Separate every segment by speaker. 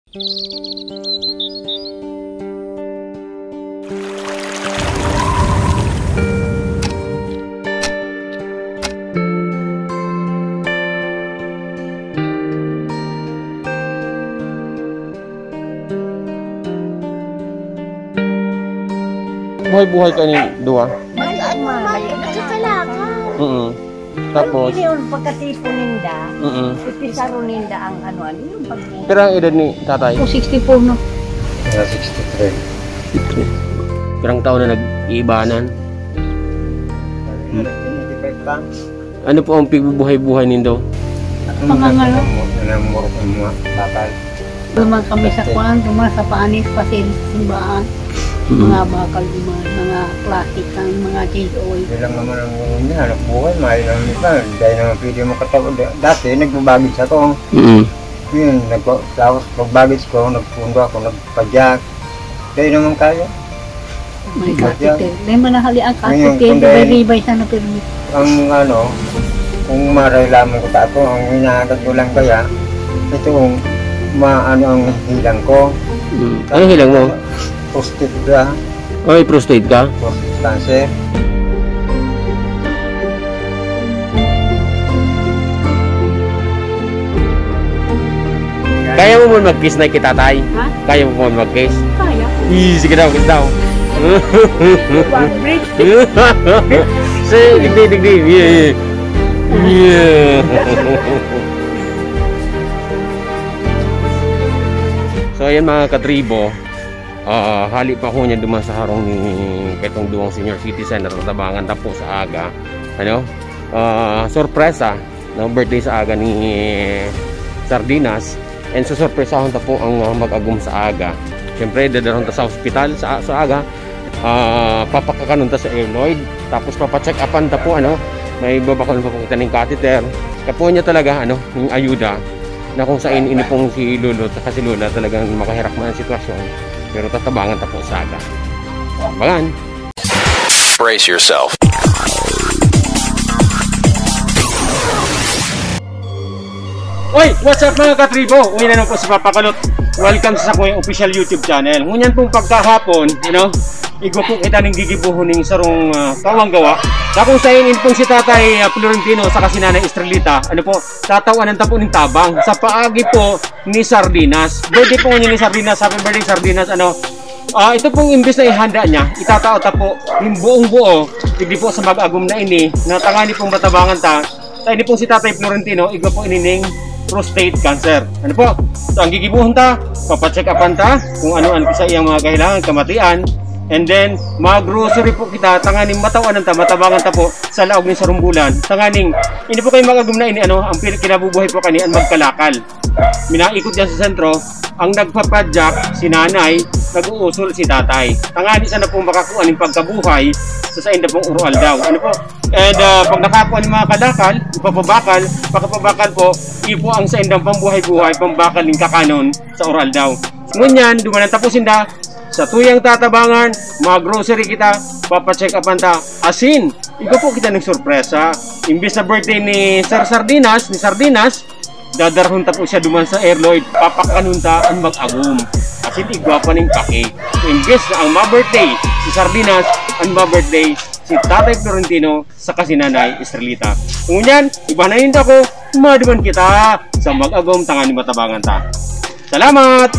Speaker 1: Buhay-buhay ka ni Dua.
Speaker 2: Nagkakalakad.
Speaker 1: Tapos
Speaker 2: yun, pagkatipon ninda, ipisaro ninda ang ano yung pag...
Speaker 1: pero ang edad ni tatay?
Speaker 2: 64 no?
Speaker 3: 63.
Speaker 1: 63. Pirang taon na nag-iibanan. Ano po ang pagbubuhay-buhay nindo?
Speaker 2: Pangangalo.
Speaker 3: Nanamurok ng mga tatay.
Speaker 2: Duman kami sa kuwan, duman sa paanis, pasin, simbaan. Mga bakal, mga plastic, mga cheese oil.
Speaker 3: Ilang naman ang hanap buhay, mahal lang nila. Dahil naman pwede makatawag. Dati, nagbabagis ako. Yun, tapos pagbagis ko, nagpundo ako, nagpadyak. Dahil naman kaya.
Speaker 2: May katiter. May manahali ang katiter, ribay-ribay sana permit.
Speaker 3: Ang ano, kung maray lamang ko tato, ang hinahagat ko lang kaya, ito kung maano ang hilang ko.
Speaker 1: Ano hilang mo?
Speaker 3: Prostate ka.
Speaker 1: Ay, prostate ka?
Speaker 3: Prostate cancer.
Speaker 1: Kaya mo mo mag-kiss na kitatay?
Speaker 2: Ha?
Speaker 1: Kaya mo mo mag-kiss?
Speaker 2: Kaya.
Speaker 1: Sige daw, kiss daw. Say, digdi. Yeah. So ayan mga katribo, hali pa ko niya duman sa harong ni ketong duwang senior citizen na tatabangan na po sa aga. Ano? Sorpresa ng birthday sa aga ni Sardinas. And so sorpresahan ta po ang mag-agum sa aga. Siyempre dadarong ta sa ospital sa aga. Papakakanon ta sa Eloyd. Tapos papacheck upan ta po ano. May babakal pa po kita ng catheter. Kapo niya talaga ano, yung ayuda na kung saan inipong si Lolo at si Lola talagang makahirap man ang sitwasyon, pero tatabangan ta po sa aga. Abangan!
Speaker 4: Brace yourself.
Speaker 1: Oy! What's up mga katribo? Uwi na po si Papa Kalot. Welcome sa akong official YouTube channel. Ngunyan pong pagkahapon, igo po kita ng gigibuhon ng sarong kawang gawa. Na kung sa inin pong si Tatay Florentino sa kasinanay Estrelita, tatawanan ta po ng tabang sa paagi po ni Sardinas. Birthday po niya ni Sardinas, happy birthday Sardinas, ito pong imbis na ihanda niya, itatao ta po yung buong buo, hindi po sa mag-agum na ini, natangani pong batabangan ta, ini pong si Tatay Florentino, igo po inining prostate cancer. Ano po? So ang gigibuhon ta, papacheck upan ta kung ano-ano sa iyang mga kahilangan, kamatian. And then, mag-grocery po kita, tanganing matawanan ta, matabangan ta po sa laog ng sarumbulan. Tanganing, hindi po kayo mag-agum na ini, ang kinabubuhay po kani, ang magkalakal. Minaikot dyan sa sentro, ang nagpapadyak, si nanay, nag-uusol si tatay. Tangani sana po makakuha ng pagkabuhay sa inda pong urual daw. Ano po? And pag nakakuha ng mga kalakal, ipapabakal, pagkapabakal po, ipo ang sa indang pambuhay-buhay, pambakal ng kakanon sa oral daw. Ngunyan, dumanan tapusin da, sa tuyang tatabangan, mga grocery kita, papacheck upan ta. Asin, ikaw po kita ng sorpresa. Imbis na birthday ni Sardinas, dadarhon ta po siya duman sa Airloid, papakanon ta ang mag-agum. Asin, igwapa ng pake. Imbis na ang ma-birthday si Sardinas, ang ma-birthday si Tatay Florentino sa kasinanay Estrelita. Ngunyan, ibanayin ta ko, maduman kita sa mag-agum, tanganing matabangan ta. Salamat!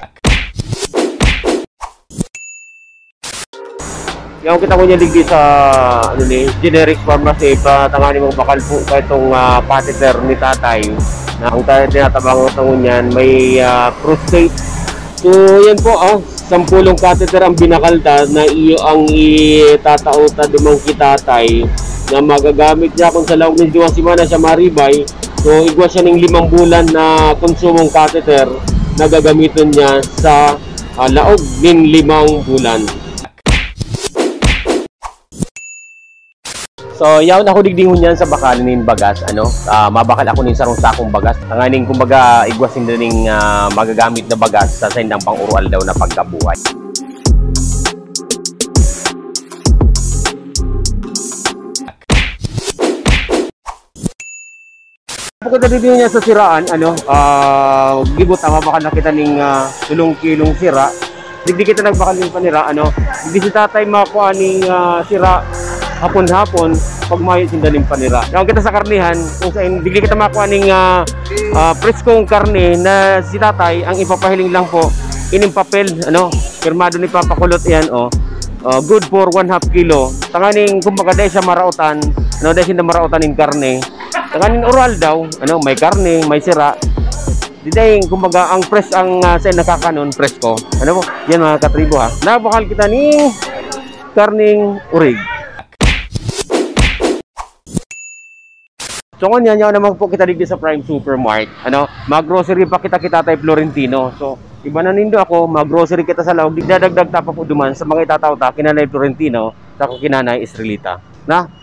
Speaker 1: Yung kita ko niya ligdi sa generic pharmacy pa tangani mo bakal po ka itong catheter ni tatay na ang tayo tinatabangan ko niyan may prostate. So yan po 10 catheter ang binakalta na iyo ang itatauta dumang kitatay na magagamit niya kung sa laog ng 2 semana siya maribay. So igwa siya ng 5 bulan na konsumong catheter na gagamitin niya sa laog ng 5 bulan. So, yaw na ako digdingon yan sa bakalinin bagas, mabakal ako nin sarong sakong bagas. Tanganing kumbaga igwasin din ning magagamit na bagas sa sindang pang-urual daw na pagkabuhay. Pagkita dito niya sa siraan, gibot ang mabakal na kita ng tulong kilong sira. Digdi kita nagbakal ng panira, digdi si tatay makuha ng sira hapon-hapon pag mayo sindaling panira. Kung kita sa karnihan, kung saan digdi kita makuha ng preskong karne na si tatay, ang ipapahiling lang po, ining papel, pirmado ni papakulot yan, good for 1/2 kilo. Tanganing kumbaga dahil siya marautan, dahil siya marautan ng karne. Tanganing oral daw, may karne, may sira. Di dahil kumbaga ang press ang sa nakakanon, presko. Yan mga katribo ha. Nabakal kita ni karning urig. So kung yan naman po kita dito sa Prime Supermart. Mag-grocery pa kita tayo Florentino. So iba na nindo ako, mag-grocery kita sa lawag. Digdadagdag tapa po duman sa mga itatawta kinanay Florentino sa kinanay Israelita. Na?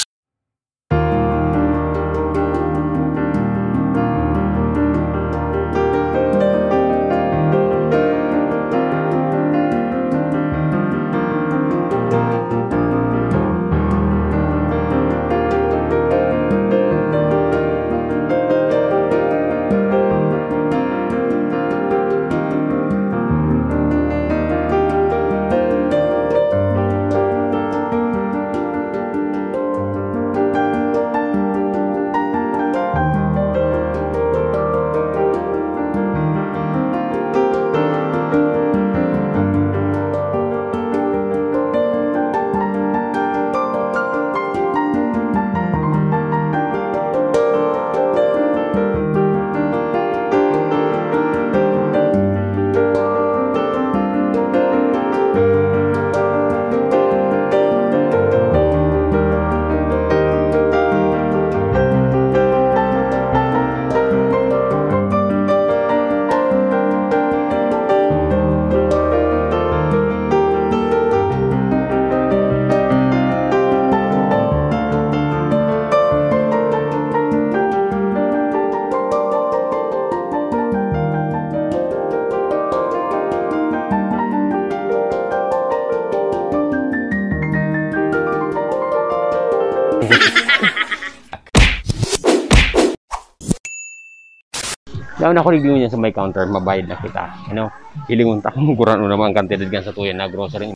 Speaker 1: Daw na ko review niya sa may counter, mabayad na kita. Hilingon ta kung kuran naman ang kantidad gan sa tuyan na grocery.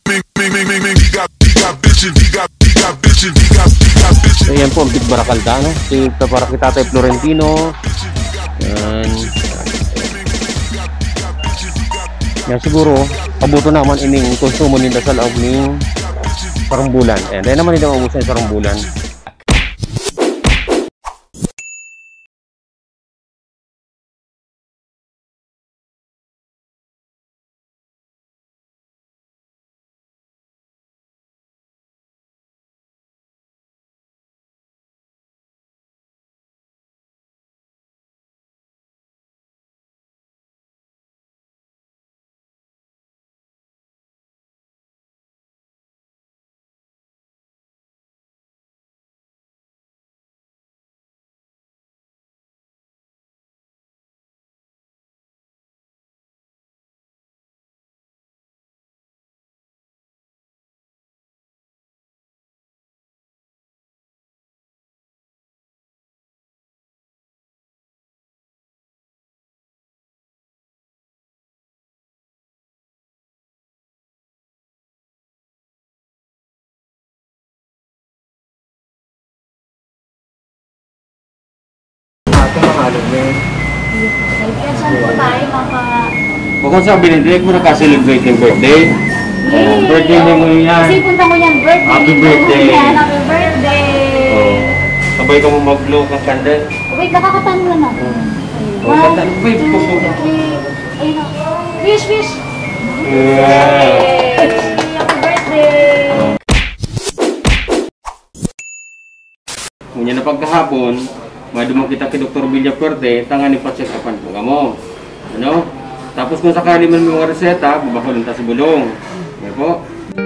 Speaker 1: So yan po ang Big Barakalda, Ito para kita tayo Florentino. Yan siguro, pabuto naman ining konsumo nila sa loob ng sarong bulan. Dahil naman nila mabusan sa sarong bulan.
Speaker 2: Saan po tayo
Speaker 1: Bukod sa binidig mo naka-celebrate yung birthday. Birthday mo yan.
Speaker 2: Kasi punta mo yan, birthday.
Speaker 1: Happy birthday.
Speaker 2: Happy birthday.
Speaker 1: Sabay ka mo mag-blow ng candle.
Speaker 2: Wait, nakakatanong lang ako.
Speaker 1: Wait, puso ka.
Speaker 2: Ayun na. Wish, wish.
Speaker 1: Yeah.
Speaker 2: Happy birthday.
Speaker 1: Ngunyan na pagkahapon, madumang kita kay Dr. Villafuerte, tangan ipa-check upan po mo. Tapos kung sakali man may mga reseta, babakulong ta sa bulong. Yan po.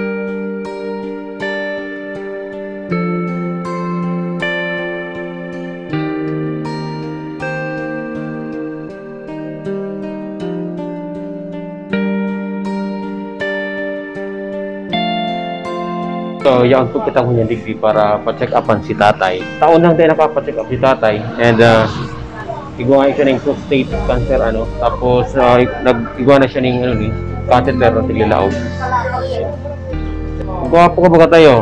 Speaker 1: So, yan po kita ngunyan digdi para pa-check upan si tatay. Taon lang tayo nakapa-check up si tatay. And Igawa siya ng prostate cancer, ano. Tapos, nag-igawa na siya ng, ano, catheter ng tiglilaog. Gwapo ka ba tayo?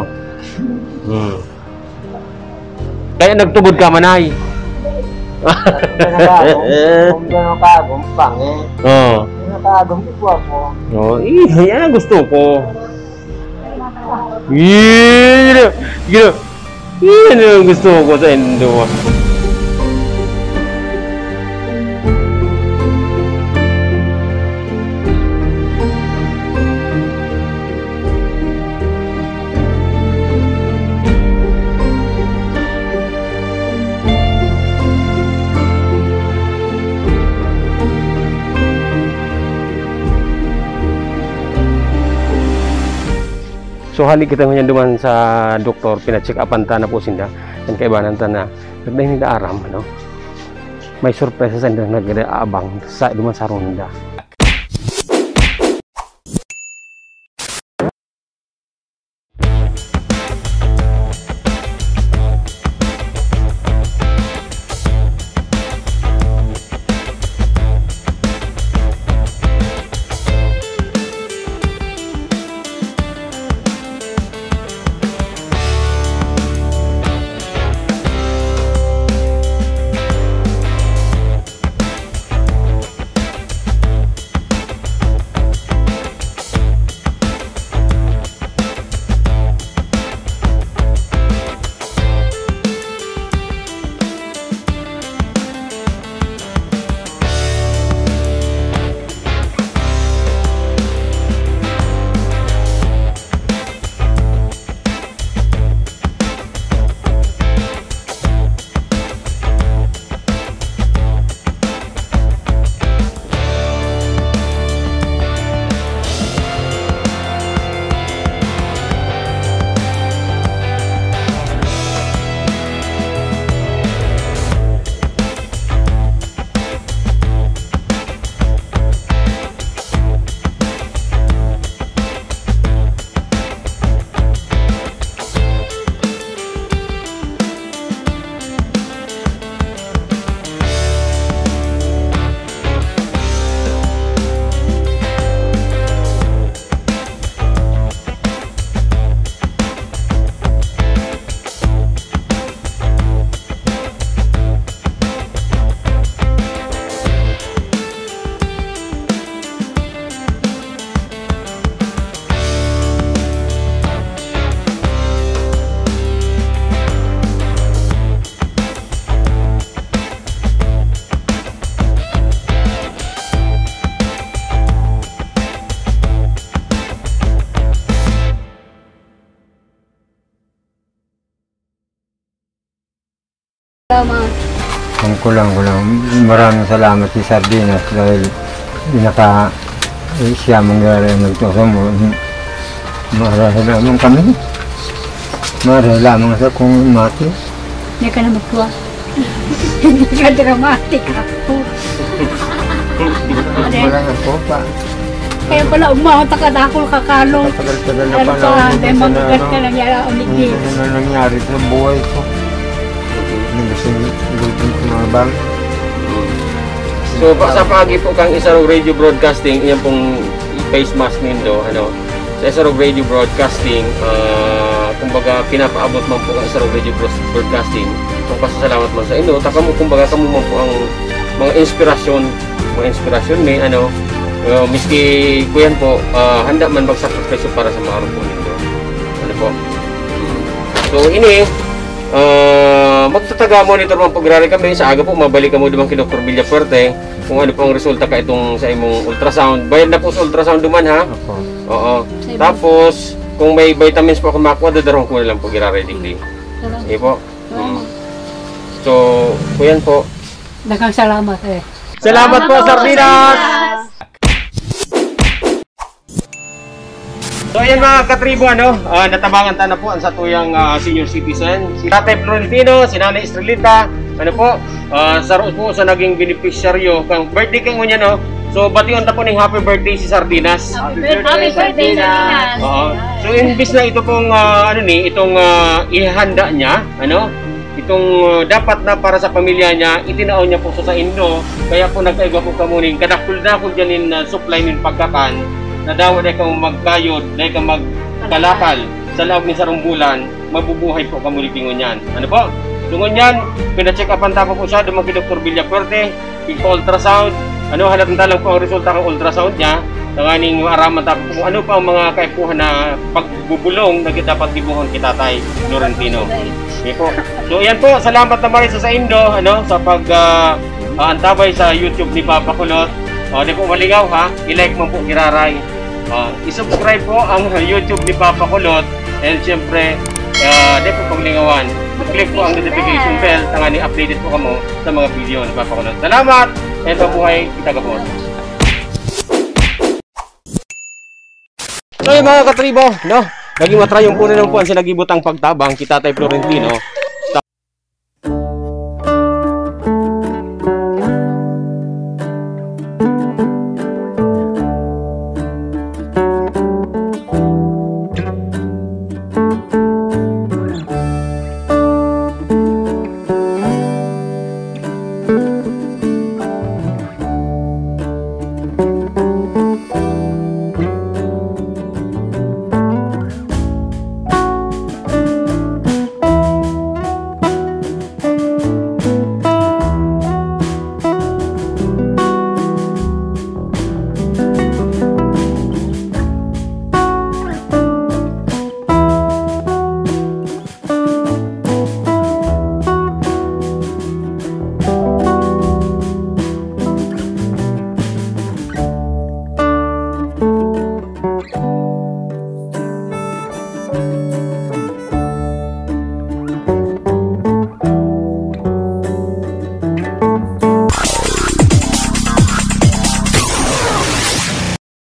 Speaker 1: Kaya nagtubod ka, manay.
Speaker 3: Kung nakagong pangit.
Speaker 1: Oo.
Speaker 3: Kung nakagong gwapo.
Speaker 1: Oh, yan ang gusto ko. Yan ang gusto ko sa endo. So halik kita ngayon duman sa doktor, pina-check upan ta na po sinda. Dan kaibanan ta na nagdahin nila aram, ano? May surpresa sa inda nag-aabang sa duman sa ronda.
Speaker 2: Salamat.
Speaker 3: Ang kulang. Maraming salamat si Sardinas dahil siya mangyari ang nagtusong mo. Marahil lamang kami. Marahil lamang sa kung mati.
Speaker 2: Hindi ka na magtuwa. Hindi ka dramatic ako.
Speaker 3: Wala nga po pa.
Speaker 2: Kaya pala umawat ka na ako kakalong.
Speaker 3: Tagal-tagal na
Speaker 2: Ano
Speaker 3: pala.
Speaker 2: pa, dahil magugat ka nangyari ulit.
Speaker 3: Ano na nangyari sa buhay ko. Gulpin ko mga bang.
Speaker 1: So sa pagi po kang Isarog Radio Broadcasting, iyan pong face mask nindo, ano. Sa Isarog Radio Broadcasting, kumbaga pinapaabot man po ang Isarog Radio Broadcasting. Kung pasasalamat man sa inyo, kumbaga kamo man po ang mga inspirasyon may ano, miski kuyan po, handa man magsakripisyo para sa mga po nindo. Ano po? So ini magtataga monitor man pag-rari kami sa aga po, mabalik kamo dumang kay Dr. Villafuerte kung ano pong resulta ka itong sa imong ultrasound. Bayad na po sa ultrasound duman ha. Oo. Tapos kung may vitamins po ako makuha, dadarong ko na lang po girare digdi. Sige po. So, kuyan po.
Speaker 2: Daghang salamat eh.
Speaker 1: Salamat po, Sardinas! So ayan mga katribo, ano, natabangan ta na po ang sa tuyang senior citizen. Si Tatay Florentino, si Nanay Estrelita, ano po, sa po sa naging beneficiaryo kang birthday kang unya, no? So bation ta po ng happy birthday si Sardinas.
Speaker 2: Happy birthday, Sardinas!
Speaker 1: So imbis na ito pong, itong ihanda niya, ano, itong dapat na para sa pamilya niya, itinaon niya po sa Indo. Kaya po nagkaigwa po kamuning kadakul-dakul dyan in supply ng pagkakan na daw dahil kang magkayod, dahil kang magkalakal sa loob ng sarong bulan, mabubuhay po kamuning pingon yan. Ano po? Tungon yan, pina-check upan tapo po siya, dumang kay Dr. Villafuerte, ultrasound, ano halatang talang po ang resulta ng ultrasound niya, nanganing araman tapo kung ano pa ang mga kaipuhan na pagbubulong na dapat gibuhon kita tay Florentino. Okay po. So yan po, salamat na maris sa Indo, ano, sa antabay sa YouTube ni Papa Kulot. Di po malingaw ha, i-like mo po giraray. I-subscribe po ang YouTube ni Papa Kulot, and siyempre, di po paglingawan. Click po ang notification bell, tangani updated po kamo sa mga video ni Papa Kulot. Salamat, and mabuhay kita gabos. So mga katribo, no? Naging matrayong po na lang po ang sinagibutang pagtabang kita tay Florentino.